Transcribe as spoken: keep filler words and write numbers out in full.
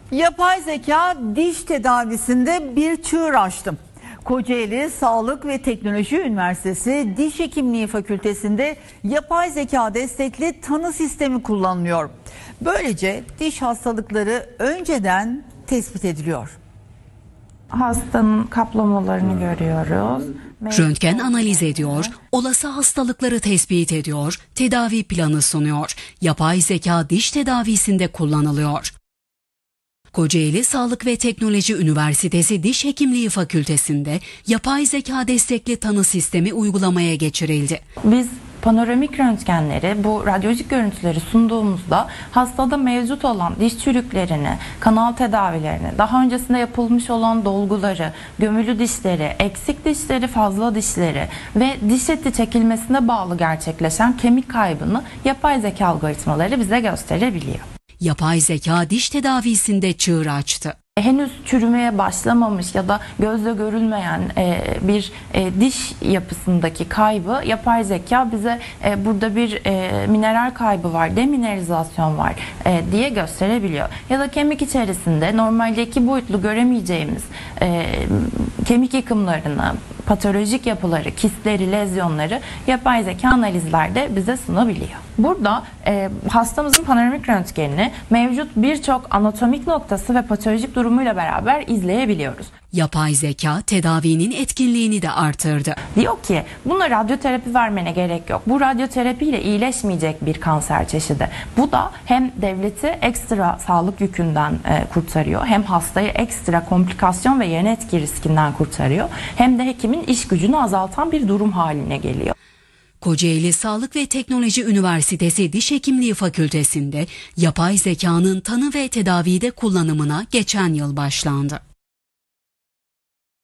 Yapay zeka diş tedavisinde bir çığır açtı. Kocaeli Sağlık ve Teknoloji Üniversitesi Diş Hekimliği Fakültesi'nde yapay zeka destekli tanı sistemi kullanılıyor. Böylece diş hastalıkları önceden tespit ediliyor. Hastanın kaplamalarını görüyoruz. Röntgen analiz ediyor, olası hastalıkları tespit ediyor, tedavi planı sunuyor. Yapay zeka diş tedavisinde kullanılıyor. Kocaeli Sağlık ve Teknoloji Üniversitesi Diş Hekimliği Fakültesi'nde yapay zeka destekli tanı sistemi uygulamaya geçirildi. Biz panoramik röntgenleri, bu radyolojik görüntüleri sunduğumuzda hastada mevcut olan diş çürüklerini, kanal tedavilerini, daha öncesinde yapılmış olan dolguları, gömülü dişleri, eksik dişleri, fazla dişleri ve diş eti çekilmesine bağlı gerçekleşen kemik kaybını yapay zeka algoritmaları bize gösterebiliyor. Yapay zeka diş tedavisinde çığır açtı. Henüz çürümeye başlamamış ya da gözle görülmeyen e, bir e, diş yapısındaki kaybı yapay zeka bize e, burada bir e, mineral kaybı var, demineralizasyon var e, diye gösterebiliyor. Ya da kemik içerisinde normalde iki boyutlu göremeyeceğimiz e, kemik yıkımlarını, patolojik yapıları, kistleri, lezyonları yapay zeka analizlerde bize sunabiliyor. Burada e, hastamızın panoramik röntgenini mevcut birçok anatomik noktası ve patolojik durumuyla beraber izleyebiliyoruz. Yapay zeka tedavinin etkinliğini de artırdı. Diyor ki buna radyoterapi vermene gerek yok. Bu radyoterapiyle iyileşmeyecek bir kanser çeşidi. Bu da hem devleti ekstra sağlık yükünden e, kurtarıyor, hem hastayı ekstra komplikasyon ve yan etki riskinden kurtarıyor, hem de hekimin iş gücünü azaltan bir durum haline geliyor. Kocaeli Sağlık ve Teknoloji Üniversitesi Diş Hekimliği Fakültesi'nde yapay zekanın tanı ve tedavide kullanımına geçen yıl başlandı.